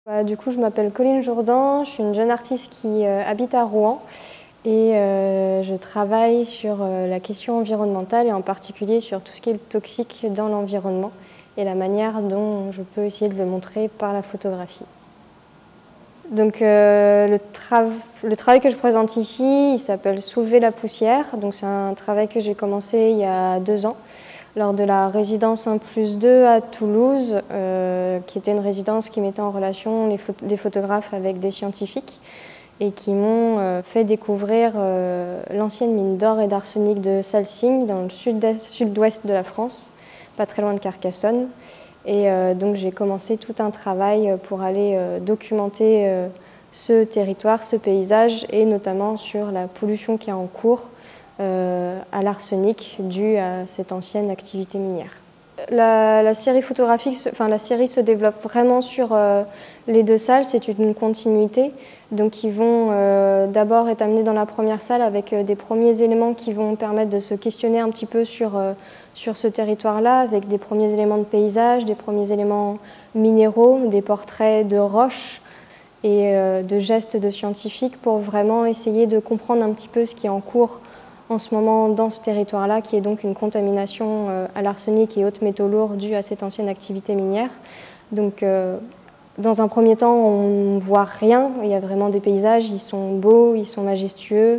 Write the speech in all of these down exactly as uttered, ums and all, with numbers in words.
Bah, du coup, je m'appelle Colline Jourdan, je suis une jeune artiste qui euh, habite à Rouen et euh, je travaille sur euh, la question environnementale et en particulier sur tout ce qui est toxique dans l'environnement et la manière dont je peux essayer de le montrer par la photographie. Donc, euh, le, tra le travail que je présente ici, il s'appelle Soulever la poussière. Donc, c'est un travail que j'ai commencé il y a deux ans lors de la résidence un plus deux à Toulouse, euh, qui était une résidence qui mettait en relation les photo des photographes avec des scientifiques et qui m'ont euh, fait découvrir euh, l'ancienne mine d'or et d'arsenic de Salsigne dans le sud-ouest de la France, pas très loin de Carcassonne. Et euh, donc j'ai commencé tout un travail pour aller euh, documenter euh, ce territoire, ce paysage, et notamment sur la pollution qui est en cours euh, à l'arsenic due à cette ancienne activité minière. La, la série photographique, enfin la série se développe vraiment sur euh, les deux salles, c'est une continuité. Donc ils vont euh, d'abord être amenés dans la première salle avec euh, des premiers éléments qui vont permettre de se questionner un petit peu sur, euh, sur ce territoire-là, avec des premiers éléments de paysage, des premiers éléments minéraux, des portraits de roches et euh, de gestes de scientifiques pour vraiment essayer de comprendre un petit peu ce qui est en cours en ce moment dans ce territoire-là, qui est donc une contamination euh, à l'arsenic et autres métaux lourds due à cette ancienne activité minière. Donc, euh, dans un premier temps, on ne voit rien. Il y a vraiment des paysages, ils sont beaux, ils sont majestueux,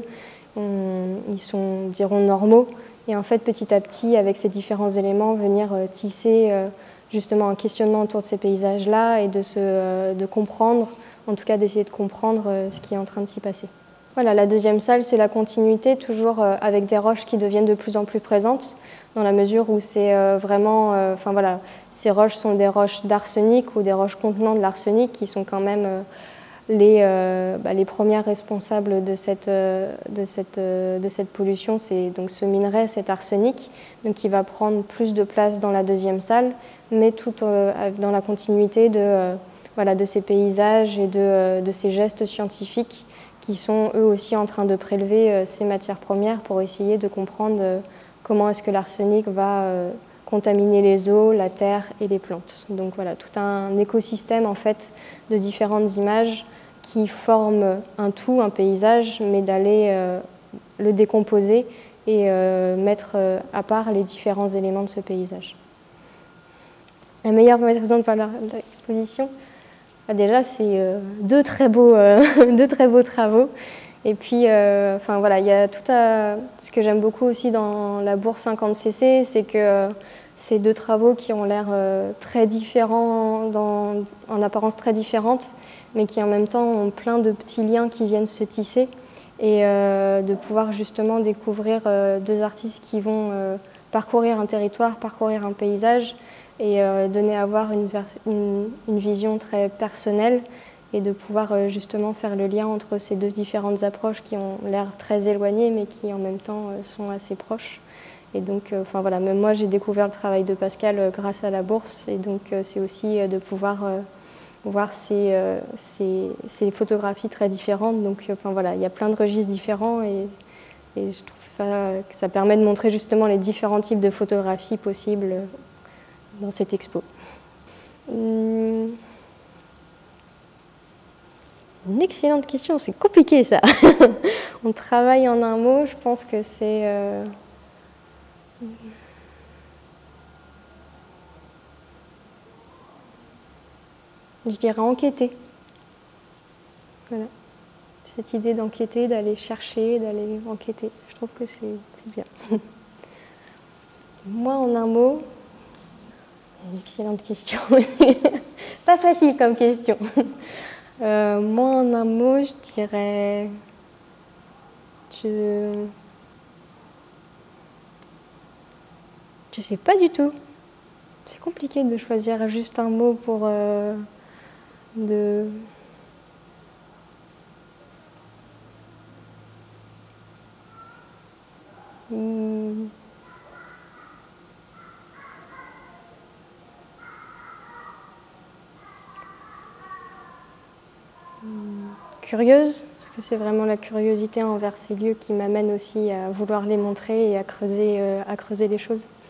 on, ils sont, dirons, normaux. Et en fait, petit à petit, avec ces différents éléments, venir euh, tisser euh, justement un questionnement autour de ces paysages-là et de, se, euh, de comprendre, en tout cas d'essayer de comprendre euh, ce qui est en train de s'y passer. Voilà, la deuxième salle, c'est la continuité, toujours euh, avec des roches qui deviennent de plus en plus présentes, dans la mesure où c'est euh, vraiment, euh, enfin voilà, ces roches sont des roches d'arsenic ou des roches contenant de l'arsenic qui sont quand même euh, les, euh, bah, les premières responsables de cette, euh, de cette, euh, de cette pollution. C'est donc ce minerai, cet arsenic, donc qui va prendre plus de place dans la deuxième salle, mais tout euh, dans la continuité de, euh, voilà, de ces paysages et de, euh, de ces gestes scientifiques qui sont eux aussi en train de prélever euh, ces matières premières pour essayer de comprendre euh, comment est-ce que l'arsenic va euh, contaminer les eaux, la terre et les plantes. Donc voilà, tout un écosystème en fait de différentes images qui forment un tout, un paysage, mais d'aller euh, le décomposer et euh, mettre euh, à part les différents éléments de ce paysage. La meilleure raison de parler de l'exposition, déjà, c'est euh, deux, très beaux, euh, deux très beaux travaux. Et puis, euh, enfin, voilà, il y a tout à... ce que j'aime beaucoup aussi dans la bourse cinquante C C, c'est que euh, ces deux travaux qui ont l'air euh, très différents, dans, en apparence très différentes, mais qui en même temps ont plein de petits liens qui viennent se tisser. Et euh, de pouvoir justement découvrir euh, deux artistes qui vont euh, parcourir un territoire, parcourir un paysage, et euh, donner à voir une, une, une vision très personnelle et de pouvoir euh, justement faire le lien entre ces deux différentes approches qui ont l'air très éloignées mais qui en même temps euh, sont assez proches. Et donc, euh, enfin, voilà, même moi j'ai découvert le travail de Pascal euh, grâce à la bourse et donc euh, c'est aussi euh, de pouvoir euh, voir ces, euh, ces, ces photographies très différentes. Donc euh, enfin, voilà, il y a plein de registres différents et, et je trouve ça, que ça permet de montrer justement les différents types de photographies possibles dans cette expo. Hum... Une excellente question, c'est compliqué ça. On travaille en un mot, je pense que c'est... Euh... Je dirais enquêter. Voilà. Cette idée d'enquêter, d'aller chercher, d'aller enquêter. Je trouve que c'est bien. Moi, en un mot... Une excellente question. Pas facile comme question. Euh, moi, en un mot, je dirais... Je... Je sais pas du tout. C'est compliqué de choisir juste un mot pour... Euh, de... Hmm. Curieuse, parce que c'est vraiment la curiosité envers ces lieux qui m'amène aussi à vouloir les montrer et à creuser, euh, à creuser les choses.